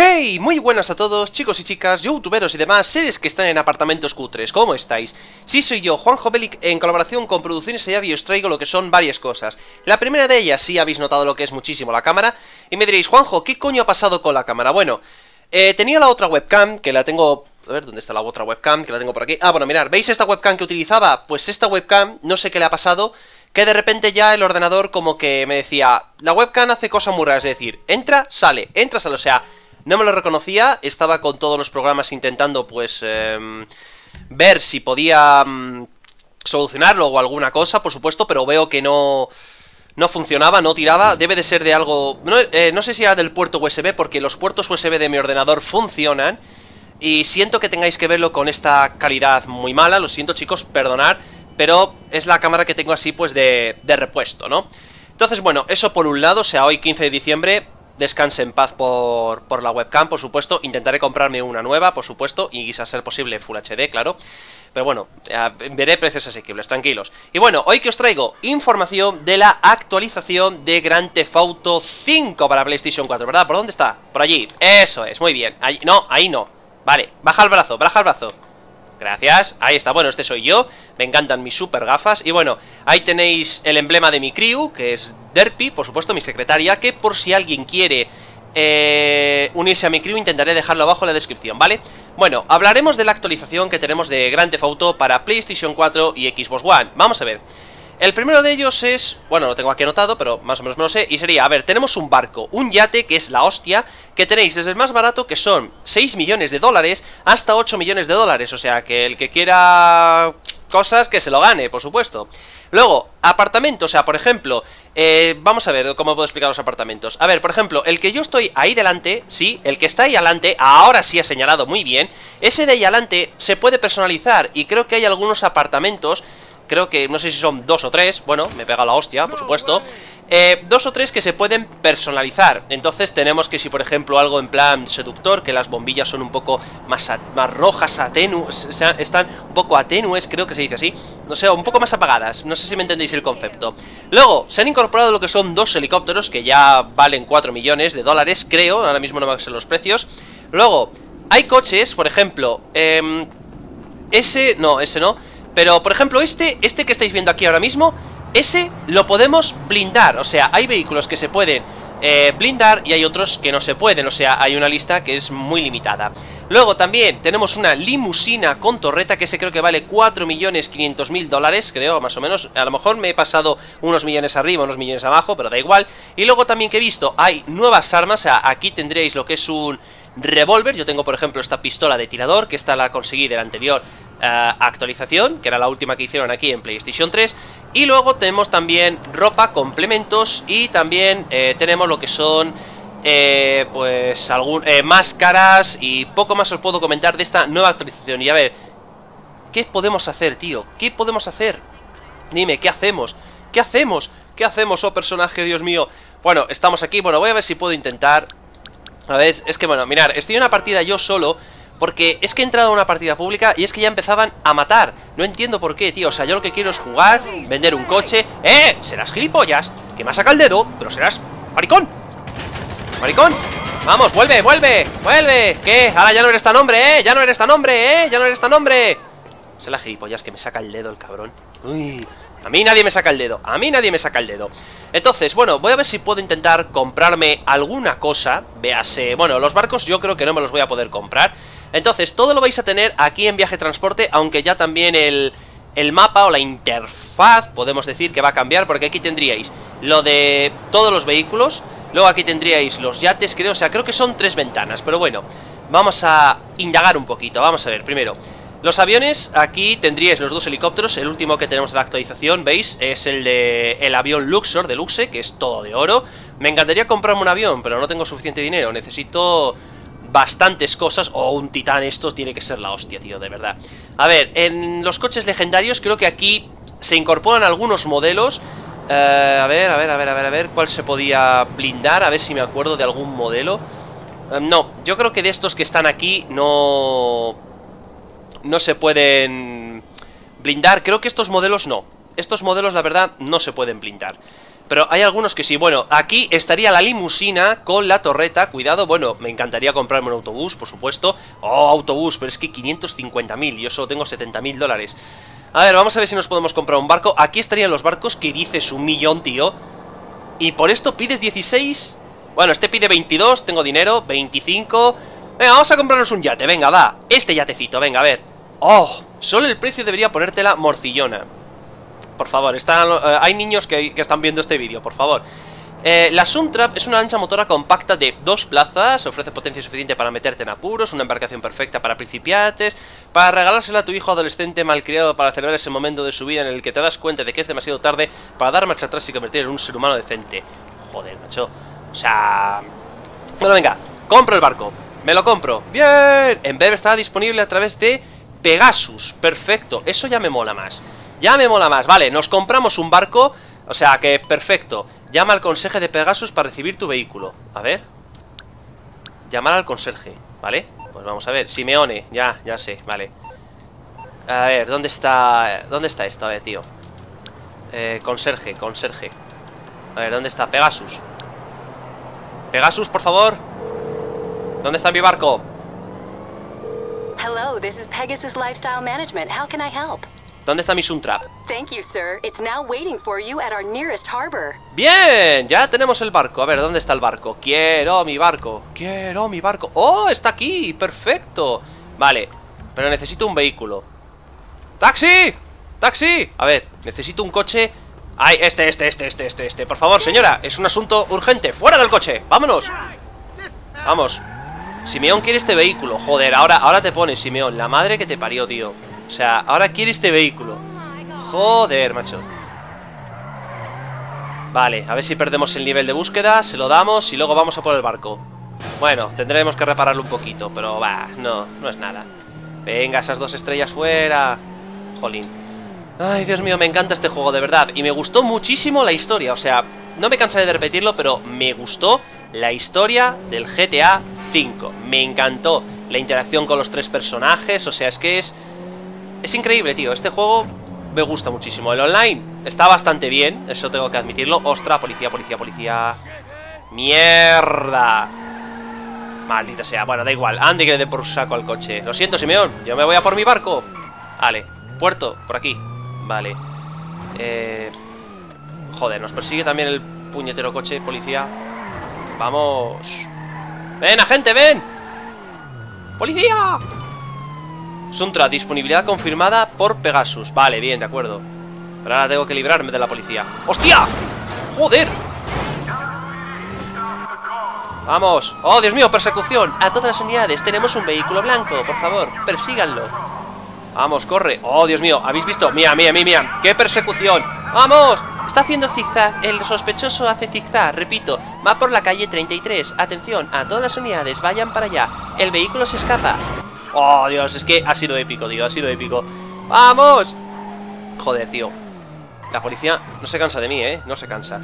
¡Hey! Muy buenas a todos, chicos y chicas, youtuberos y demás seres que están en apartamentos cutres. ¿Cómo estáis? Sí, soy yo, Juanjo Belic, en colaboración con Producciones Ayavi os traigo lo que son varias cosas. La primera de ellas, sí habéis notado lo que es muchísimo la cámara. Y me diréis, Juanjo, ¿qué coño ha pasado con la cámara? Bueno, tenía la otra webcam, que la tengo... A ver, ¿dónde está la otra webcam? Que la tengo por aquí. Ah, bueno, mirad, ¿veis esta webcam que utilizaba? Pues esta webcam, no sé qué le ha pasado, que de repente ya el ordenador como que me decía, la webcam hace cosas muy raras, es decir, entra, sale, o sea... No me lo reconocía, estaba con todos los programas intentando, pues, ver si podía solucionarlo o alguna cosa, por supuesto, pero veo que no funcionaba, no tiraba, debe de ser de algo... No sé si era del puerto USB, porque los puertos USB de mi ordenador funcionan, y siento que tengáis que verlo con esta calidad muy mala, lo siento chicos, perdonad, pero es la cámara que tengo así, pues, de repuesto, ¿no? Entonces, bueno, eso por un lado, o sea, hoy 15 de diciembre... Descanse en paz por la webcam, por supuesto. Intentaré comprarme una nueva, por supuesto, y a ser posible Full HD, claro. Pero bueno, veré precios asequibles, tranquilos. Y bueno, hoy que os traigo información de la actualización de Grand Theft Auto 5 para PlayStation 4, ¿verdad? ¿Por dónde está? Por allí, eso es, muy bien. No, ahí no, vale, baja el brazo, baja el brazo. Gracias, ahí está, bueno, este soy yo. Me encantan mis super gafas. Y bueno, ahí tenéis el emblema de mi crew, que es Derpy, por supuesto, mi secretaria. Que por si alguien quiere unirse a mi crew, intentaré dejarlo abajo en la descripción, ¿vale? Bueno, hablaremos de la actualización que tenemos de Grand Theft Auto para PlayStation 4 y Xbox One. Vamos a ver. El primero de ellos es, bueno, lo tengo aquí anotado, pero más o menos me lo sé, y sería, a ver, tenemos un barco, un yate, que es la hostia, que tenéis desde el más barato, que son 6 millones de dólares, hasta 8 millones de dólares, o sea, que el que quiera cosas, que se lo gane, por supuesto. Luego, apartamentos, o sea, por ejemplo, vamos a ver cómo puedo explicar los apartamentos. A ver, por ejemplo, el que yo estoy ahí delante, sí, el que está ahí adelante, ahora sí ha señalado muy bien, ese de ahí adelante se puede personalizar, y creo que hay algunos apartamentos... Creo que, no sé si son 2 o 3. Bueno, me pega la hostia, por supuesto. 2 o 3 que se pueden personalizar. Entonces tenemos que si por ejemplo algo en plan seductor, que las bombillas son un poco más rojas, están un poco atenues, creo que se dice así. No sé, un poco más apagadas. No sé si me entendéis el concepto. Luego, se han incorporado lo que son 2 helicópteros, que ya valen 4 millones de dólares, creo. Ahora mismo no me sé los precios. Luego, hay coches, por ejemplo, ese no. Pero, por ejemplo, este que estáis viendo aquí ahora mismo, ese lo podemos blindar. O sea, hay vehículos que se pueden blindar y hay otros que no se pueden. O sea, hay una lista que es muy limitada. Luego también tenemos una limusina con torreta, que ese creo que vale 4.500.000 dólares, creo, más o menos. A lo mejor me he pasado unos millones arriba, unos millones abajo, pero da igual. Y luego también que he visto, hay nuevas armas. O sea, aquí tendréis lo que es un revólver. Yo tengo, por ejemplo, esta pistola de tirador, que esta la conseguí de la anterior actualización, que era la última que hicieron aquí en PlayStation 3. Y luego tenemos también ropa, complementos. Y también tenemos lo que son pues máscaras. Y poco más os puedo comentar de esta nueva actualización. Y a ver, ¿qué podemos hacer, tío? ¿Qué podemos hacer? Dime, ¿qué hacemos? ¿Qué hacemos? ¿Qué hacemos, oh personaje, Dios mío? Bueno, estamos aquí, bueno, voy a ver si puedo intentar. A ver, es que bueno, mirad, estoy en una partida yo solo, porque es que he entrado a una partida pública y es que ya empezaban a matar. No entiendo por qué, tío. O sea, yo lo que quiero es jugar, vender un coche. ¿Serás gilipollas? Que me ha sacado el dedo, pero serás... ¡Maricón! ¡Maricón! Vamos, vuelve, vuelve, vuelve. ¿Qué? Ahora ya no eres tan hombre, ya no eres tan hombre, ya no eres tan hombre. Es la gilipollas que me saca el dedo el cabrón. Uy, a mí nadie me saca el dedo. A mí nadie me saca el dedo. Entonces, bueno, voy a ver si puedo intentar comprarme alguna cosa. Véase, bueno, los barcos yo creo que no me los voy a poder comprar. Entonces, todo lo vais a tener aquí en Viaje Transporte, aunque ya también el mapa o la interfaz, podemos decir que va a cambiar, porque aquí tendríais lo de todos los vehículos, luego aquí tendríais los yates, creo, o sea, creo que son 3 ventanas, pero bueno, vamos a indagar un poquito, vamos a ver, primero, los aviones, aquí tendríais los 2 helicópteros, el último que tenemos de la actualización, ¿veis? Es el avión Luxor, de Luxe, que es todo de oro. Me encantaría comprarme un avión, pero no tengo suficiente dinero, necesito... bastantes cosas. Un titán, esto tiene que ser la hostia, tío, de verdad. A ver, en los coches legendarios creo que aquí se incorporan algunos modelos. A ver, ¿cuál se podía blindar? A ver si me acuerdo de algún modelo. No, yo creo que de estos que están aquí no se pueden blindar. Creo que estos modelos no. Estos modelos, la verdad, no se pueden blindar. pero hay algunos que sí. Bueno, aquí estaría la limusina con la torreta. Cuidado, bueno, me encantaría comprarme un autobús, por supuesto. Oh, autobús, pero es que 550.000. Yo solo tengo 70.000 dólares. A ver, vamos a ver si nos podemos comprar un barco. Aquí estarían los barcos, que dices 1.000.000, tío. Y por esto pides 16. Bueno, este pide 22, tengo dinero, 25. Venga, vamos a comprarnos un yate, venga, va. Este yatecito, venga, a ver. Oh, solo el precio debería ponértela morcillona. Por favor, hay niños que están viendo este vídeo, por favor. La Suntrap es una lancha motora compacta de 2 plazas. Ofrece potencia suficiente para meterte en apuros. Una embarcación perfecta para principiantes. Para regalársela a tu hijo adolescente malcriado, para celebrar ese momento de su vida en el que te das cuenta de que es demasiado tarde para dar marcha atrás y convertir en un ser humano decente. Joder, macho. O sea... Bueno, venga, compro el barco. Me lo compro. Bien. En breve estará disponible a través de Pegasus. Perfecto, eso ya me mola más. Ya me mola más, vale, nos compramos un barco. O sea que, perfecto. Llama al conserje de Pegasus para recibir tu vehículo. A ver. Llamar al conserje, ¿vale? Pues vamos a ver, Simeone, ya sé, vale. A ver, ¿dónde está esto? A ver, tío. Conserje. A ver, ¿dónde está? Pegasus. Pegasus, por favor. ¿Dónde está mi barco? Hello, this is Pegasus Lifestyle Management. How can I help? ¿Dónde está mi Suntrap? Thank you, sir. It's now waiting for you at our nearest harbor. Bien, ya tenemos el barco. A ver, ¿dónde está el barco? Quiero mi barco. ¡Oh, está aquí! ¡Perfecto! Vale, pero necesito un vehículo. ¡Taxi! ¡Taxi! A ver, necesito un coche. ¡Ay, este! Por favor, señora, es un asunto urgente. ¡Fuera del coche! ¡Vámonos! Vamos. Simeón quiere este vehículo. Joder, ahora te pones, Simeón. La madre que te parió, tío. O sea, ahora quiere este vehículo. Joder, macho. Vale, a ver si perdemos el nivel de búsqueda. Se lo damos y luego vamos a por el barco. Bueno, tendremos que repararlo un poquito, pero va, no es nada. Venga, esas 2 estrellas fuera. Jolín. Ay, Dios mío, me encanta este juego, de verdad. Y me gustó muchísimo la historia. O sea, no me cansaré de repetirlo, pero me gustó la historia del GTA V. Me encantó la interacción con los 3 personajes. O sea, es que es increíble, tío. Este juego me gusta muchísimo. El online está bastante bien, eso tengo que admitirlo. Ostras, policía. ¡Mierda! Maldita sea. Bueno, da igual. Ande que le dé por saco al coche. Lo siento, Simeón. Yo me voy a por mi barco. Vale. Puerto, por aquí. Vale. Joder, nos persigue también el puñetero coche, policía. Vamos. ¡Ven, agente, ven! ¡Policía! Suntra, disponibilidad confirmada por Pegasus. Vale, bien, de acuerdo. Pero ahora tengo que librarme de la policía. ¡Hostia! ¡Joder! Vamos. ¡Oh, Dios mío! Persecución. A todas las unidades. Tenemos un vehículo blanco. Por favor, persíganlo. Vamos, corre. ¡Oh, Dios mío! ¿Habéis visto? Mira. ¡Qué persecución! ¡Vamos! Está haciendo zigzag. El sospechoso hace zigzag. Repito, va por la calle 33. Atención, a todas las unidades. Vayan para allá. El vehículo se escapa. ¡Oh, Dios! Es que ha sido épico, tío. Ha sido épico. ¡Vamos! Joder, tío. La policía no se cansa de mí, ¿eh? No se cansa.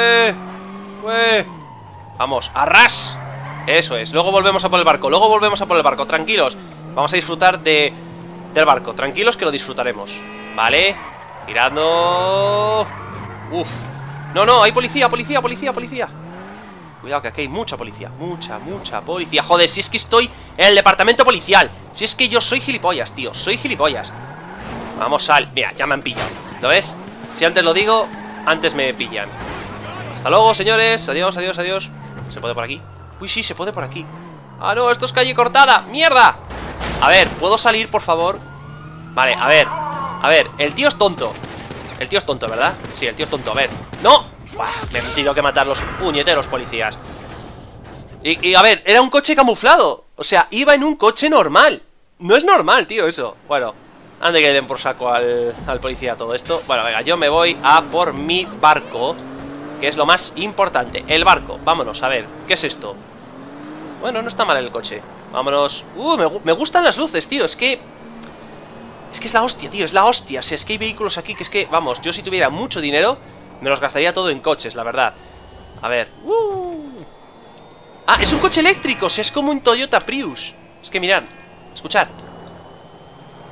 Vamos, arras. Eso es. Luego volvemos a por el barco. Tranquilos. Vamos a disfrutar del barco. Tranquilos que lo disfrutaremos. Vale. Girando. Uf. No, hay policía. Cuidado que aquí hay mucha policía. Mucha policía. Joder, si es que estoy en el departamento policial. Si es que yo soy gilipollas, tío. Soy gilipollas. Vamos Mira, ya me han pillado. ¿Lo ves? Si antes lo digo, antes me pillan. Hasta luego, señores. Adiós. ¿Se puede por aquí? Uy, sí, se puede por aquí. Ah, no, esto es calle cortada. ¡Mierda! A ver, ¿puedo salir, por favor? Vale, a ver, el tío es tonto. El tío es tonto, ¿verdad? Sí, el tío es tonto, a ver. ¡No! Buah, me he tenido que matar los puñeteros policías. Y a ver, era un coche camuflado. O sea, iba en un coche normal. No es normal, tío, eso. Bueno, ande que le den por saco al policía todo esto. Bueno, venga, yo me voy a por mi barco, que es lo más importante. El barco, vámonos, a ver, ¿qué es esto? Bueno, no está mal el coche. Vámonos. Me gustan las luces, tío, es que es la hostia, tío, es la hostia. O sea, es que hay vehículos aquí que es que, vamos, yo si tuviera mucho dinero me los gastaría todo en coches, la verdad. A ver. Ah, es un coche eléctrico, o sea, es como un Toyota Prius. Es que mirad, escuchad.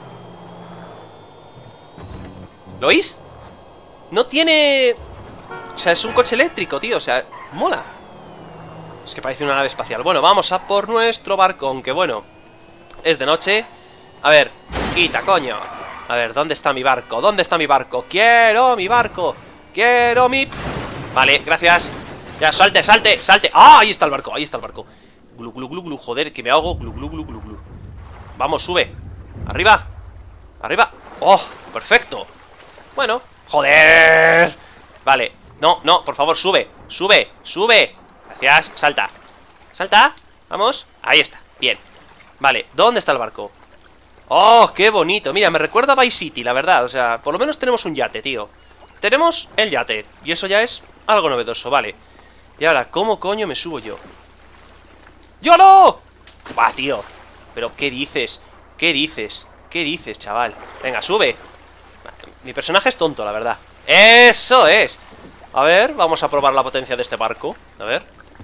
¿Lo oís? No tiene... O O sea, es un coche eléctrico, tío, o sea, mola. Es que parece una nave espacial. Bueno, vamos a por nuestro barco, aunque bueno, es de noche. A ver, quita, coño. A ver, ¿dónde está mi barco? ¿Dónde está mi barco? ¡Quiero mi barco! ¡Quiero mi...! Vale, gracias. Ya, salte, salte, salte. ¡Ah! Ahí está el barco, ahí está el barco. Glu, glu, glu, glu, joder, que me ahogo. Glu, glu, glu, glu, glu. Vamos, sube. Arriba. Arriba. ¡Oh! Perfecto. Bueno, joder. Vale, no, no, por favor, sube. Sube, sube. Gracias, salta. Salta, vamos. Ahí está, bien. Vale, ¿dónde está el barco? ¡Oh, qué bonito! Mira, me recuerda a Vice City, la verdad. O sea, por lo menos tenemos un yate, tío. Tenemos el yate. Y eso ya es algo novedoso, vale. Y ahora, ¿cómo coño me subo yo? ¡Yolo! ¡Bah, tío! ¿Pero qué dices? ¿Qué dices? ¿Qué dices, chaval? Venga, sube. Mi personaje es tonto, la verdad. ¡Eso es! A ver, vamos a probar la potencia de este barco. A ver.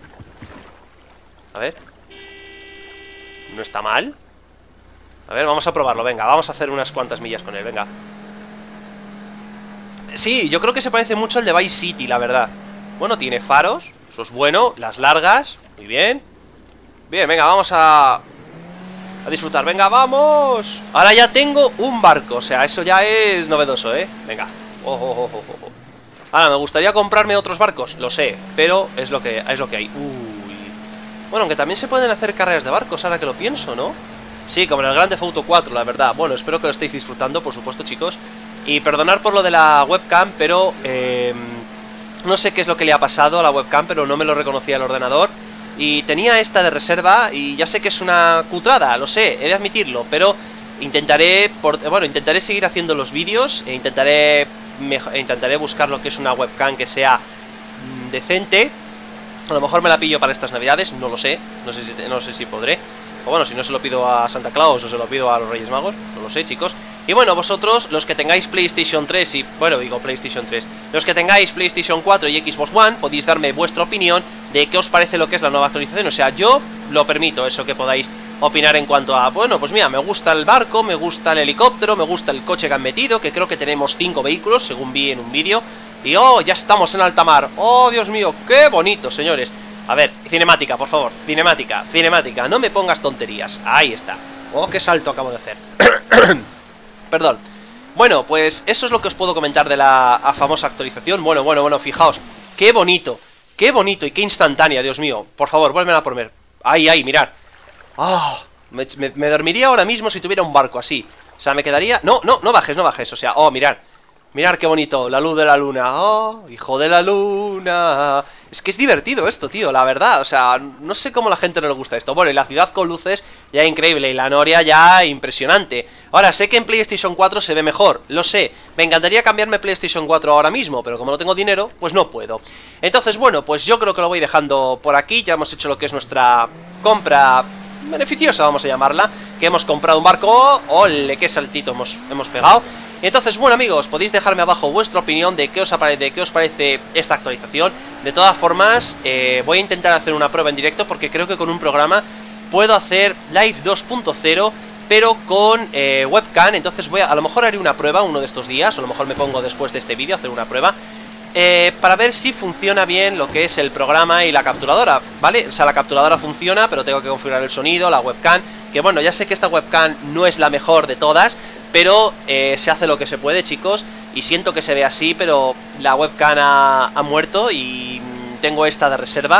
A ver. No está mal. A ver, vamos a probarlo, venga, vamos a hacer unas cuantas millas con él, venga. Sí, yo creo que se parece mucho al de Vice City, la verdad. Bueno, tiene faros, eso es bueno. Las largas, muy bien. Bien, venga, vamos a disfrutar, venga, vamos. Ahora ya tengo un barco, o sea, eso ya es novedoso, venga. Ahora, me gustaría comprarme otros barcos, lo sé, pero es lo que hay. Uy. Bueno, aunque también se pueden hacer carreras de barcos, ahora que lo pienso, ¿no? Sí, como en el Grand Theft Auto 4, la verdad. Bueno, espero que lo estéis disfrutando, por supuesto, chicos. Y perdonar por lo de la webcam, pero no sé qué es lo que le ha pasado a la webcam, pero no me lo reconocía el ordenador. Y tenía esta de reserva, y ya sé que es una cutrada, lo sé, he de admitirlo, pero intentaré seguir haciendo los vídeos, e intentaré buscar lo que es una webcam que sea decente. A lo mejor me la pillo para estas navidades, no lo sé, no sé si podré. O bueno, si no se lo pido a Santa Claus o se lo pido a los Reyes Magos, no lo sé, chicos. Y bueno, vosotros, los que tengáis PlayStation 3 y... Bueno, digo PlayStation 3. Los que tengáis PlayStation 4 y Xbox One, podéis darme vuestra opinión de qué os parece lo que es la nueva actualización. O sea, yo lo permito, eso que podáis opinar en cuanto a... Bueno, pues mira, me gusta el barco, me gusta el helicóptero, me gusta el coche que han metido, que creo que tenemos 5 vehículos, según vi en un vídeo. Y oh, ya estamos en alta mar. Oh, Dios mío, qué bonito, señores. A ver, cinemática, por favor, cinemática, cinemática, no me pongas tonterías. Ahí está. Oh, qué salto acabo de hacer. Perdón. Bueno, pues eso es lo que os puedo comentar de la famosa actualización. Bueno, fijaos. Qué bonito y qué instantánea, Dios mío. Por favor, vuélveme a poner. Ahí, mirad. Ah, me dormiría ahora mismo si tuviera un barco así. O sea, me quedaría... No bajes, o sea, oh, mirad. Mirad qué bonito, la luz de la luna. Oh, hijo de la luna. Es que es divertido esto, tío, la verdad. O sea, no sé cómo a la gente no le gusta esto. Bueno, y la ciudad con luces ya increíble. Y la noria ya impresionante. Ahora, sé que en PlayStation 4 se ve mejor, lo sé. Me encantaría cambiarme PlayStation 4 ahora mismo, pero como no tengo dinero, pues no puedo. Entonces, bueno, pues yo creo que lo voy dejando por aquí. Ya hemos hecho lo que es nuestra compra beneficiosa, vamos a llamarla. Que hemos comprado un barco. ¡Ole! ¡Qué saltito hemos pegado! Entonces, bueno, amigos, podéis dejarme abajo vuestra opinión de qué os parece esta actualización. De todas formas, voy a intentar hacer una prueba en directo, porque creo que con un programa puedo hacer Live 2.0, pero con webcam. Entonces a lo mejor haré una prueba uno de estos días, o a lo mejor me pongo después de este vídeo a hacer una prueba, para ver si funciona bien lo que es el programa y la capturadora, ¿vale? O sea, la capturadora funciona, pero tengo que configurar el sonido, la webcam, que bueno, ya sé que esta webcam no es la mejor de todas, pero se hace lo que se puede, chicos. Y siento que se ve así, pero la webcam ha muerto y tengo esta de reserva.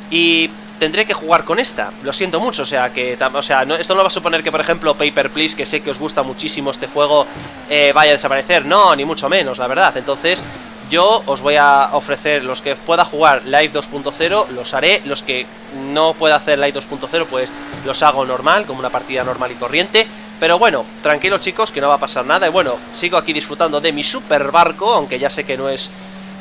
Y tendré que jugar con esta, lo siento mucho. O sea, esto no va a suponer que, por ejemplo, Paper Please, que sé que os gusta muchísimo este juego, vaya a desaparecer. No, ni mucho menos, la verdad. Entonces, yo os voy a ofrecer, los que pueda jugar Live 2.0, los haré. Los que no pueda hacer Live 2.0, pues los hago normal, como una partida normal y corriente. Pero bueno, tranquilos, chicos, que no va a pasar nada. Y bueno, sigo aquí disfrutando de mi super barco, aunque ya sé que no es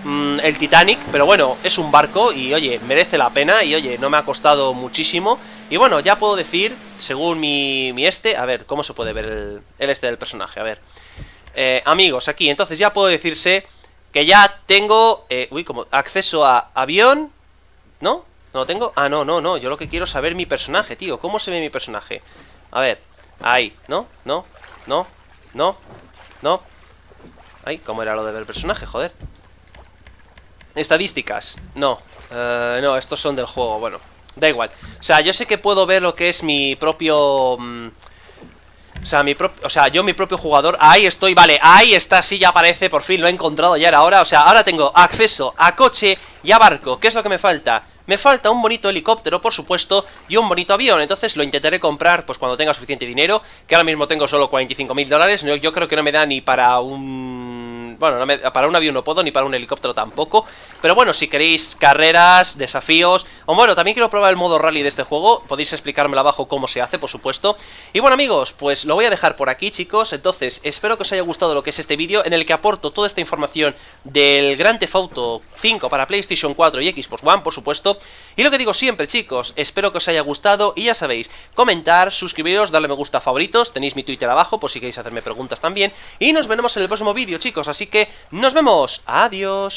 el Titanic, pero bueno, es un barco y oye, merece la pena. Y oye, no me ha costado muchísimo. Y bueno, ya puedo decir, según mi a ver, ¿cómo se puede ver el este del personaje? A ver, amigos, aquí, entonces ya puedo decirse que ya tengo, como acceso a avión. ¿No? ¿No lo tengo? Ah, no, yo lo que quiero es saber mi personaje, tío. ¿Cómo se ve mi personaje? A ver, ahí, no. Ay, ¿cómo era lo de ver el personaje? Joder. Estadísticas. No, no, estos son del juego, bueno, da igual. O sea, yo sé que puedo ver lo que es mi propio... o sea, yo mi propio jugador. Ahí estoy, vale, ahí está, sí, ya aparece. Por fin lo he encontrado, ya era hora. O sea, ahora tengo acceso a coche y a barco. ¿Qué es lo que me falta? Me falta un bonito helicóptero, por supuesto, y un bonito avión. Entonces lo intentaré comprar pues cuando tenga suficiente dinero, que ahora mismo tengo solo 45.000 dólares. Yo creo que no me da ni para un... Bueno, para un avión no puedo, ni para un helicóptero tampoco. Pero bueno, si queréis carreras, desafíos... O bueno, también quiero probar el modo rally de este juego. Podéis explicármelo abajo cómo se hace, por supuesto. Y bueno, amigos, pues lo voy a dejar por aquí, chicos. Entonces, espero que os haya gustado lo que es este vídeo, en el que aporto toda esta información del Grand Theft Auto 5 para PlayStation 4 y Xbox One, por supuesto. Y lo que digo siempre, chicos, espero que os haya gustado. Y ya sabéis, comentar, suscribiros, darle me gusta a favoritos. Tenéis mi Twitter abajo por si queréis hacerme preguntas también. Y nos veremos en el próximo vídeo, chicos. Así que nos vemos. Adiós.